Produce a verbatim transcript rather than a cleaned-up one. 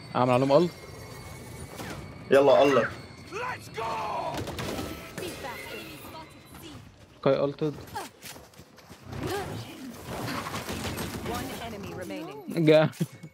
اعمل عليهم الت. يلا الله. كاي التد. One enemy remaining. جا